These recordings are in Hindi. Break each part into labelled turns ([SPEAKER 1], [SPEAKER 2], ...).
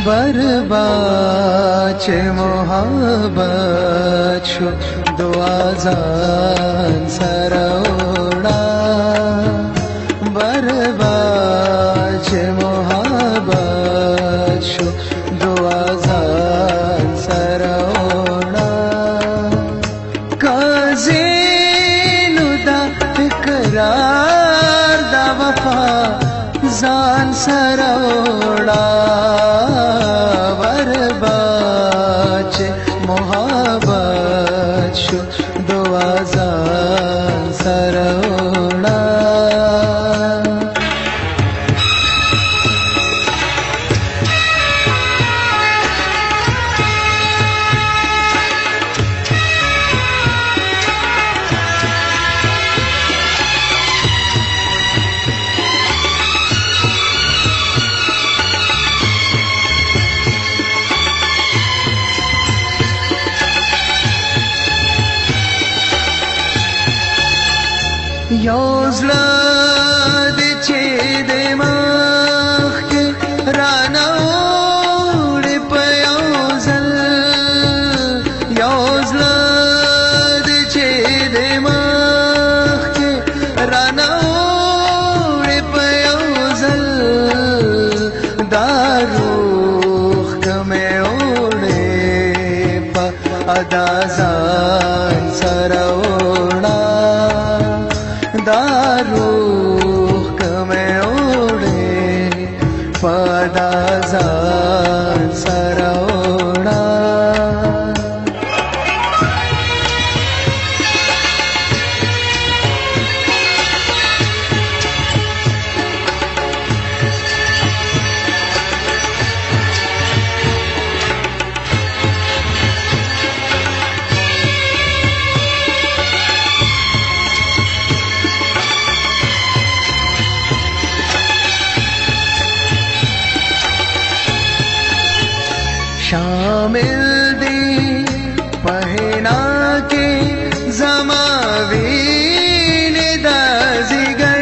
[SPEAKER 1] बरबाचे मोहब्बत शो दुआजान सरवड़ा बरबाचे मोहब्बत शो दुआजान सरवड़ा काज़ीनुदा इकरार दा वफा जान सरवड़ा बरबाचे मोहब्बत शो दुआजान सरवड़ा Yozlad çedemah ke ranaud payozal Yozlad çedemah ke ranaud payozal Daruh kame ode pa adazan sarawda दारूह कमे ओढ़े पदाजान सरवड़ा शामिल दी पहना के ज़मावीन दाज़िगर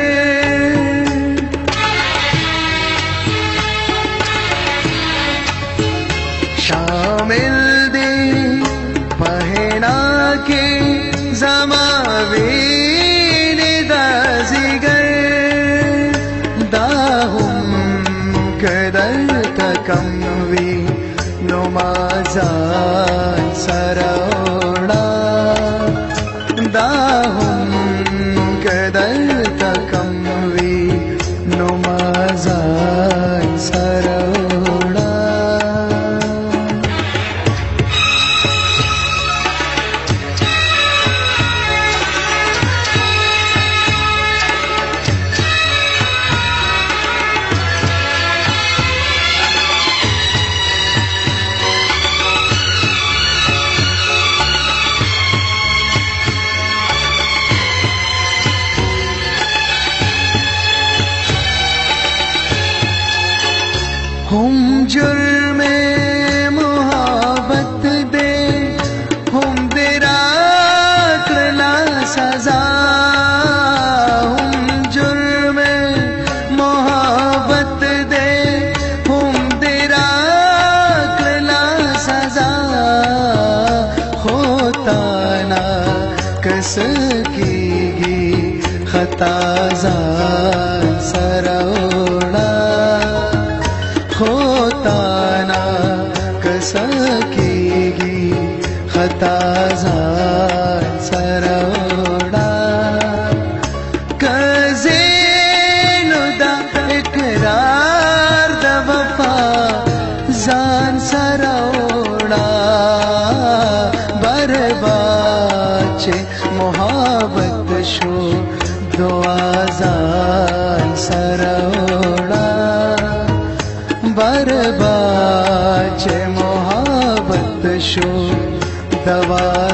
[SPEAKER 1] शामिल दी पहना के ज़मावीन दाज़िगर दाहुम कदर तकम्वी नुमाज़ान सरवड़ा दाहुम कदर तकम्वी नुमाज़ान सरवड़ा हम जुर्मे मोहब्बत दे हम तेरा करना सजा हम जुर्मे मोहब्बत दे हम तेरा करना सजा होता ना कस कीगी खताज़ान सरवड़ा होता ना कसकीगी खताज़ान सरवड़ा काज़ीनुदा इकरार दा वफा जान सरवड़ा बरबाचे मोहब्बत शो दुआजान सरवड़ा बरबाचे मोहब्बत शो दवा